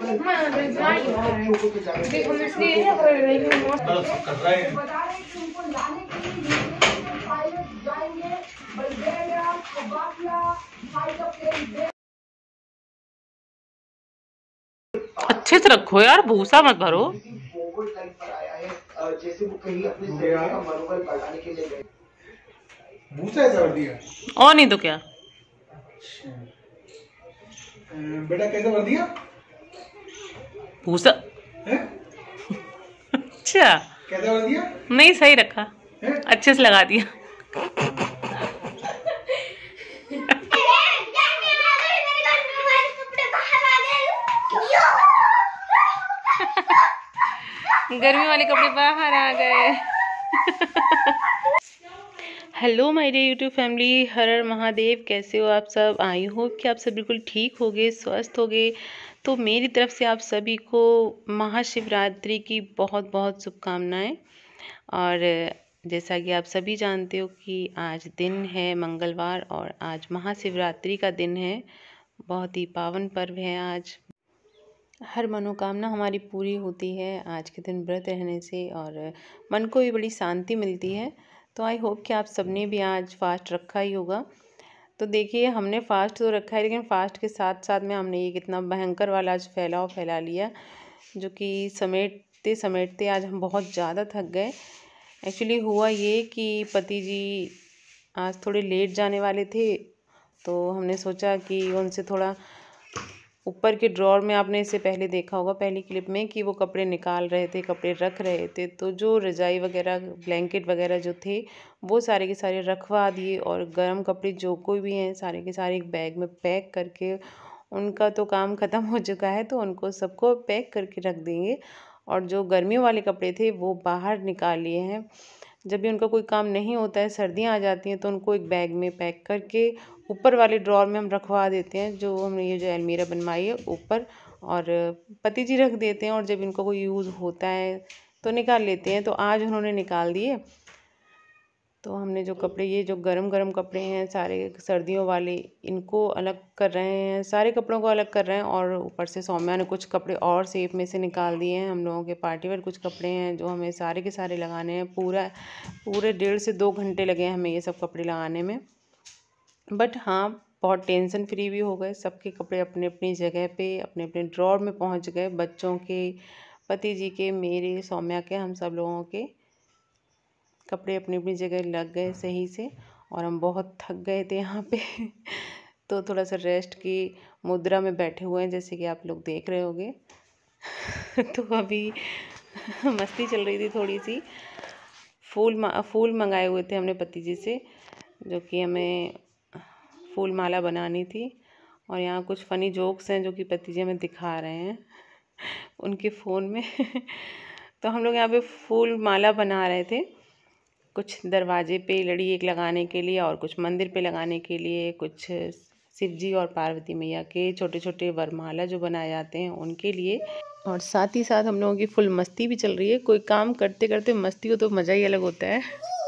अच्छे से रखो यार, भूसा मत भरो। जैसे वो कहीं अपने शरीर का मनोबल बढ़ाने के लिए गए। भूसा ऐसा भर दिया और नहीं तो क्या। बेटा कैसे भर दिया भूसा? अच्छा कैसे भर दिया? नहीं सही रखा, अच्छे से लगा दिया। गर्मी वाले कपड़े बाहर आ गए। Hello my dear YouTube family, हर हर महादेव। कैसे हो आप सब? आई होप कि आप सब बिल्कुल ठीक होगे, स्वस्थ होगे। तो मेरी तरफ से आप सभी को महाशिवरात्रि की बहुत बहुत शुभकामनाएं। और जैसा कि आप सभी जानते हो कि आज दिन है मंगलवार और आज महाशिवरात्रि का दिन है। बहुत ही पावन पर्व है आज। हर मनोकामना हमारी पूरी होती है आज के दिन व्रत रहने से, और मन को भी बड़ी शांति मिलती है। तो आई होप कि आप सबने भी आज फास्ट रखा ही होगा। तो देखिए, हमने फास्ट तो रखा है, लेकिन फास्ट के साथ साथ में हमने ये कितना भयंकर वाला आज फैलाव फैला लिया, जो कि समेटते समेटते आज हम बहुत ज़्यादा थक गए। एक्चुअली हुआ ये कि पति जी आज थोड़े लेट जाने वाले थे, तो हमने सोचा कि उनसे थोड़ा ऊपर के ड्रॉर में, आपने इससे पहले देखा होगा पहली क्लिप में, कि वो कपड़े निकाल रहे थे, कपड़े रख रहे थे। तो जो रजाई वगैरह, ब्लैंकेट वगैरह जो थे, वो सारे के सारे रखवा दिए, और गर्म कपड़े जो कोई भी हैं सारे के सारे एक बैग में पैक करके, उनका तो काम ख़त्म हो चुका है तो उनको सबको पैक करके रख देंगे। और जो गर्मियों वाले कपड़े थे वो बाहर निकाल लिए हैं। जब भी उनका कोई काम नहीं होता है, सर्दियाँ आ जाती हैं, तो उनको एक बैग में पैक करके ऊपर वाले ड्रॉर में हम रखवा देते हैं, जो हमने ये जो अलमीरा बनवाई है ऊपर, और पति जी रख देते हैं। और जब इनको कोई यूज़ होता है तो निकाल लेते हैं। तो आज उन्होंने निकाल दिए। तो हमने जो कपड़े, ये जो गरम गरम कपड़े हैं सारे सर्दियों वाले, इनको अलग कर रहे हैं, सारे कपड़ों को अलग कर रहे हैं। और ऊपर से सौम्या ने कुछ कपड़े और सेफ में से निकाल दिए हैं। हम लोगों के पार्टी वेयर कुछ कपड़े हैं जो हमें सारे के सारे लगाने हैं। पूरे 1.5 से 2 घंटे लगे हैं हमें ये सब कपड़े लगाने में। बट हाँ, बहुत टेंशन फ्री भी हो गए। सबके कपड़े अपने अपनी जगह पे, अपने अपने ड्रॉर में पहुंच गए। बच्चों के, पति जी के, मेरे, सौम्या के, हम सब लोगों के कपड़े अपनी अपनी जगह लग गए सही से। और हम बहुत थक गए थे यहाँ पे तो थोड़ा सा रेस्ट की मुद्रा में बैठे हुए हैं, जैसे कि आप लोग देख रहे होंगे तो अभी मस्ती चल रही थी थोड़ी सी। फूल मंगाए हुए थे हमने पति जी से, जो कि हमें फूल माला बनानी थी। और यहाँ कुछ फ़नी जोक्स हैं जो कि पति जी हमें दिखा रहे हैं उनके फ़ोन में तो हम लोग यहाँ पे फूल माला बना रहे थे, कुछ दरवाजे पे लड़ी एक लगाने के लिए, और कुछ मंदिर पे लगाने के लिए, कुछ शिव जी और पार्वती मैया के छोटे छोटे वरमाला जो बनाए जाते हैं उनके लिए। और साथ ही साथ हम लोगों की फुल मस्ती भी चल रही है। कोई काम करते करते मस्ती हो तो मज़ा ही अलग होता है।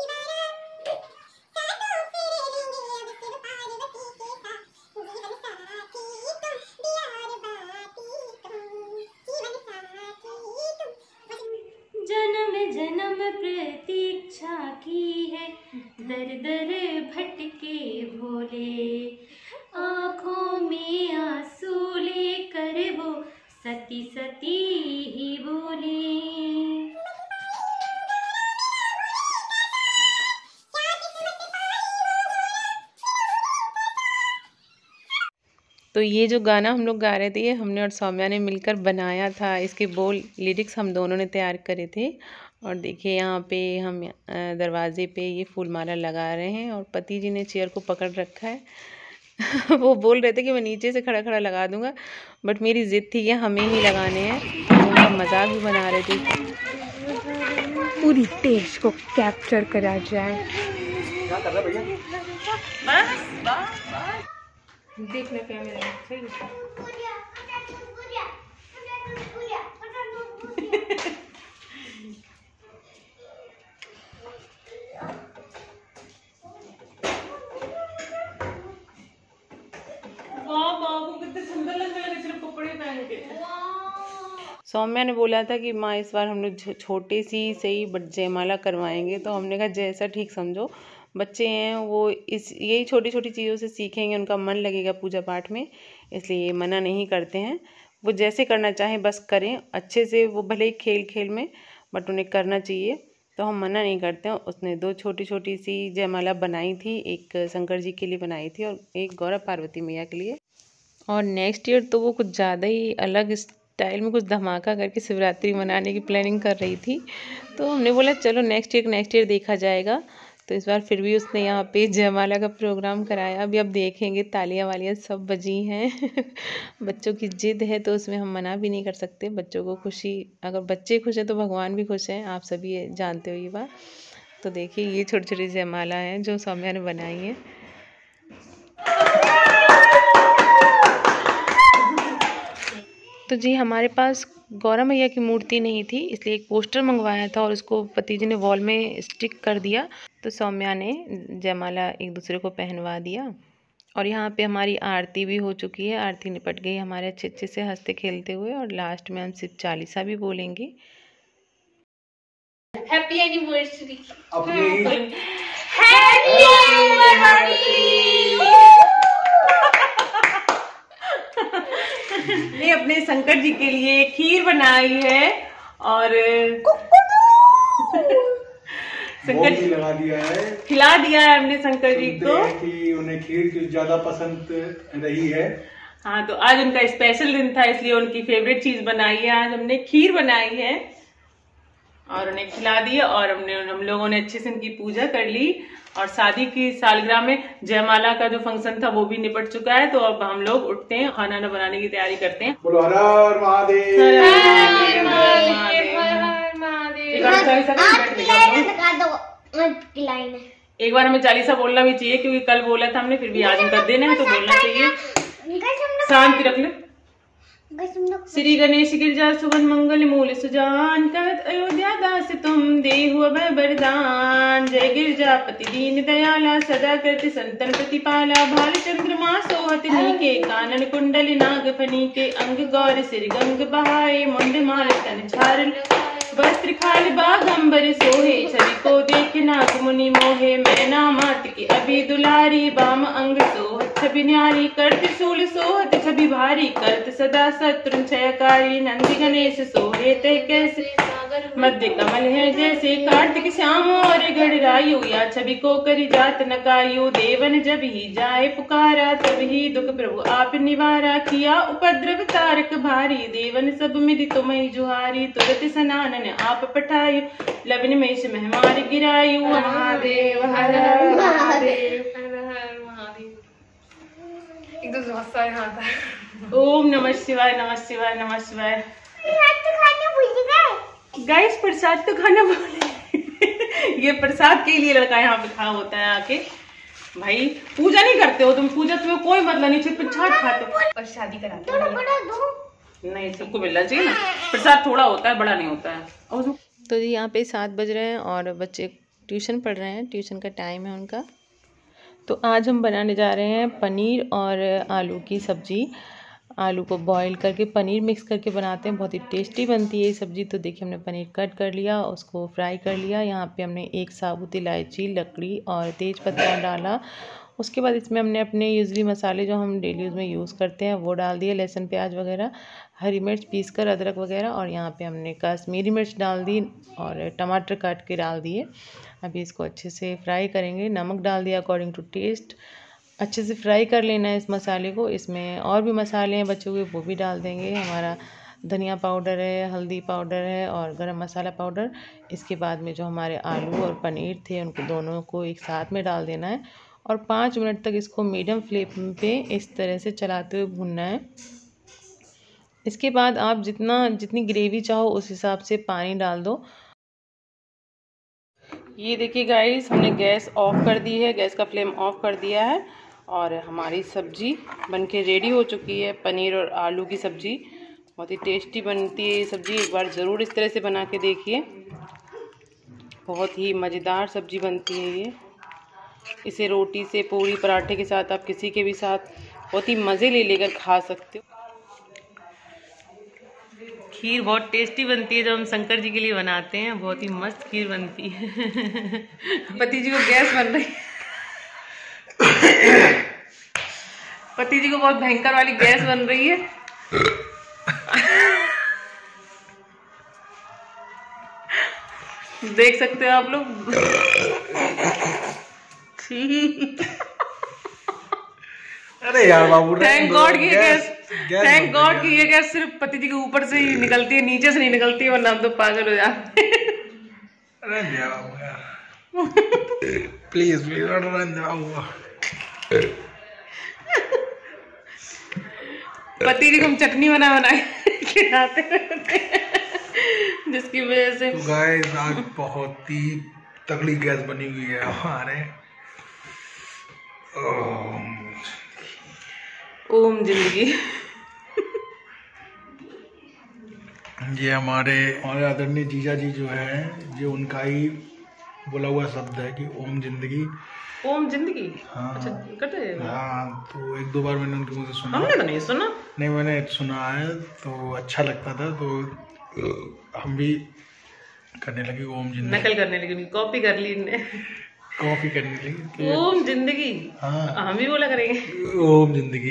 जन्म जन्म प्रतीक्षा की है, दर दर भटके भोले, आँखों में आंसू लेकर वो सती सती ही बोले। तो ये जो गाना हम लोग गा रहे थे, ये हमने और सौम्या ने मिलकर बनाया था। इसके बोल, लिरिक्स हम दोनों ने तैयार करे थे। और देखिए यहाँ पे हम दरवाजे पे ये फूल माला लगा रहे हैं, और पति जी ने चेयर को पकड़ रखा है वो बोल रहे थे कि मैं नीचे से खड़ा खड़ा लगा दूंगा, बट मेरी ज़िद थी कि हमें ही लगाने हैं। तो उनका मजाक भी बना रहे थे, पूरी तेज को कैप्चर करा जाए। क्या कर रहा है भैया? देखना कैमरे में सही वाह बाबू कितने सुंदर लग रहे हैं सिर्फ कपड़े पहन के। सौम्या ने बोला था कि माँ इस बार हम लोग छोटे सी सही बट जयमाला करवाएंगे, तो हमने कहा जैसा ठीक समझो, बच्चे हैं वो यही छोटी छोटी चीज़ों से सीखेंगे, उनका मन लगेगा पूजा पाठ में, इसलिए मना नहीं करते हैं। वो जैसे करना चाहें बस करें अच्छे से, वो भले ही खेल खेल में, बट उन्हें करना चाहिए, तो हम मना नहीं करते हैं। उसने 2 छोटी छोटी सी जयमाला बनाई थी, एक शंकर जी के लिए बनाई थी और एक गौरा पार्वती मैया के लिए। और नेक्स्ट ईयर तो वो कुछ ज़्यादा ही अलग स्टाइल में कुछ धमाका करके शिवरात्रि मनाने की प्लानिंग कर रही थी, तो हमने बोला चलो नेक्स्ट ईयर देखा जाएगा। तो इस बार फिर भी उसने यहाँ पे जयमाला का प्रोग्राम कराया। अभी अब देखेंगे, तालियां वालियां सब बजी हैं बच्चों की जिद है तो उसमें हम मना भी नहीं कर सकते। बच्चों को खुशी, अगर बच्चे खुश हैं तो भगवान भी खुश हैं, आप सभी ये जानते हो ये बात। तो देखिए ये छोटी छोटी जयमाला हैं जो सौम्या ने बनाई है। तो जी हमारे पास गौरा मैया की मूर्ति नहीं थी, इसलिए एक पोस्टर मंगवाया था और उसको पति जी ने वॉल में स्टिक कर दिया। तो सौम्या ने जयमाला एक दूसरे को पहनवा दिया। और यहाँ पे हमारी आरती भी हो चुकी है, आरती निपट गई हमारे अच्छे अच्छे से हंसते खेलते हुए। और लास्ट में हम सिर्फ चालीसा भी बोलेंगे। Happy anniversary. ये अपने शंकर जी के लिए खीर बनाई है और शंकर जी लगा दिया है, खिला दिया है हमने शंकर जी को कि उन्हें खीर ज्यादा पसंद रही है। हाँ, तो आज उनका स्पेशल दिन था, इसलिए उनकी फेवरेट चीज बनाई है। आज हमने खीर बनाई है और उन्हें खिला दिया और हम लोगों ने अच्छे से उनकी पूजा कर ली। और शादी की सालगिरह में जयमाला का जो फंक्शन था वो भी निपट चुका है। तो अब हम लोग उठते हैं, खाना बनाने की तैयारी करते हैं। बोलो हर हर महादेव। एक बार हमें चालीसा बोलना भी चाहिए, क्योंकि कल बोला था हमने, फिर भी आज कर देना है तो बोलना चाहिए। शांति रख ले। श्री गणेश गिरजा सुगन मंगल मूल सुजान, कहत अयोध्या दास तुम देहु अभय वरदान। जय गिरजापति दीन दयाला, सदा करति संतन प्रतिपाला। भाल चंद्रमा सोहत नीके, कानन कुंडली नाग फनीके। अंग गौर सिर गंग बहाए, मुंड माल तन छारल। वस्त्र खाल बागंबर सोहे, छवि को देख नाग मुनि मोहे। मैना मात की अभी दुलारी, बाम अंग सोहत छवि न्यारी। कर त्रिशूल सोहत छवि भारी, करत सदा शत्रु क्षयकारी। नंदी गणेश सोहे ते कैसे, मध्य कमल है जैसे। कार्तिक श्याम और गणरायु, या छवि को करी जात नकायु। देवन जब ही जाए पुकारा, तब ही दुख प्रभु आप निवारा। किया उपद्रव तारक भारी, देवन सब मिलि तुम्हें जुहारी। तुरत सनानन आप पठायु, लवन में से महमार गिरायु। महादेव हर हर महादेव, हर हर महादेव। एक दो बहुत सारे हाथ है। ओम नमः शिवाय, नमः शिवाय, नमः शिवाय। गाइस प्रसाद तो खाना बोले ये प्रसाद के लिए लड़का यहाँ पे खड़ा होता है आके। भाई पूजा नहीं करते हो तुम, पूजा तुम्हें कोई मतलब नहीं, सिर्फ प्रसाद खाते हो और शादी कराते हैं। नहीं, सबको मिलना चाहिए ना, प्रसाद थोड़ा होता है, बड़ा नहीं होता है। और तो जी यहाँ पे 7 बज रहे हैं और बच्चे ट्यूशन पढ़ रहे हैं, ट्यूशन का टाइम है उनका। तो आज हम बनाने जा रहे हैं पनीर और आलू की सब्जी। आलू को बॉईल करके पनीर मिक्स करके बनाते हैं, बहुत ही टेस्टी बनती है ये सब्ज़ी। तो देखिए हमने पनीर कट कर लिया, उसको फ्राई कर लिया। यहाँ पे हमने 1 साबुत इलायची, लकड़ी और तेज पत्ता डाला। उसके बाद इसमें हमने अपने यूजली मसाले जो हम डेली यूज़ में यूज़ करते हैं वो डाल दिए, लहसुन प्याज वगैरह, हरी मिर्च पीस कर, अदरक वगैरह। और यहाँ पे हमने कश्मीरी मिर्च डाल दी और टमाटर काट के डाल दिए। अभी इसको अच्छे से फ्राई करेंगे। नमक डाल दिया अकॉर्डिंग टू टेस्ट। अच्छे से फ्राई कर लेना है इस मसाले को। इसमें और भी मसाले हैं बच्चों के, वो भी डाल देंगे। हमारा धनिया पाउडर है, हल्दी पाउडर है और गरम मसाला पाउडर। इसके बाद में जो हमारे आलू और पनीर थे उनको दोनों को एक साथ में डाल देना है और 5 मिनट तक इसको मीडियम फ्लेम पे इस तरह से चलाते हुए भूनना है। इसके बाद आप जितनी ग्रेवी चाहो उस हिसाब से पानी डाल दो। ये देखिए गाइस, हमने गैस ऑफ कर दी है, गैस का फ्लेम ऑफ कर दिया है और हमारी सब्जी बनके रेडी हो चुकी है। पनीर और आलू की सब्जी बहुत ही टेस्टी बनती है ये सब्जी, एक बार ज़रूर इस तरह से बना के देखिए। बहुत ही मज़ेदार सब्जी बनती है ये। इसे रोटी से, पूरी, पराठे के साथ, आप किसी के भी साथ बहुत ही मज़े ले लेकर खा सकते हो। खीर बहुत टेस्टी बनती है जब हम शंकर जी के लिए बनाते हैं, बहुत ही मस्त खीर बनती है। पति जी को गैस बन रही है, पति जी को बहुत भयंकर वाली गैस बन रही है। देख सकते हो आप लोग। अरे यार बाबू, थैंक गॉड की थैंक गॉड की ये गैस सिर्फ पति जी के ऊपर से ही निकलती है, नीचे से नहीं निकलती है, वरना हम तो पागल हो जाते। अरे बाबू यार, प्लीज प्लीज बाबू। पति जी को हम चटनी बनाए खिलाते रहते हैं, जिसकी वजह से तो गाइस आज बहुत ही तगड़ी गैस बनी हुई है हमारे। ओम जिंदगी। ये हमारे आदरणीय जीजा जी जो है, जो उनका ही बोला हुआ शब्द है कि ओम जिंदगी। ओम जिंदगी। हाँ। अच्छा कटे। हाँ, तो एक दो बार मैंने उनके मुंह से सुना। हमने तो नहीं सुना। नहीं, मैंने सुना है तो अच्छा लगता था, तो हम भी करने लगे ओम जिंदगी। नकल करने लगी, कॉपी कर ली इनने, कॉपी करने लगी। ओम जिंदगी। हाँ, हम भी बोला करेंगे ओम जिंदगी।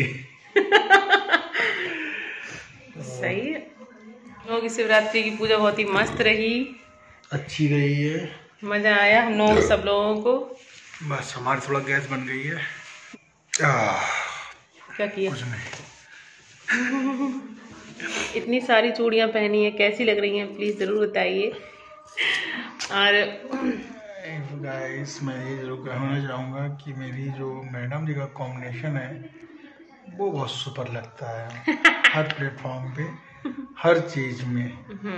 सही है। लोगों की शिवरात्रि की पूजा बहुत ही मस्त रही, अच्छी रही है, मजा आया हम लोग सब लोगों को। बस हमारी थोड़ा गैस बन गई है। क्या किया? कुछ नहीं। इतनी सारी चूड़ियां पहनी है, कैसी लग रही हैं प्लीज जरूर बताइए। और गाइस मैं ये जरूर कहना चाहूँगा कि मेरी जो मैडम जी का कॉम्बिनेशन है वो बहुत सुपर लगता है, हर प्लेटफॉर्म पे, हर चीज में।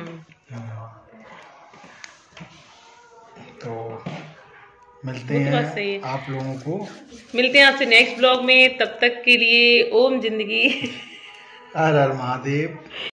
तो मिलते हैं आप लोगों को, मिलते हैं आपसे नेक्स्ट ब्लॉग में। तब तक के लिए ओम जिंदगी, हर हर महादेव।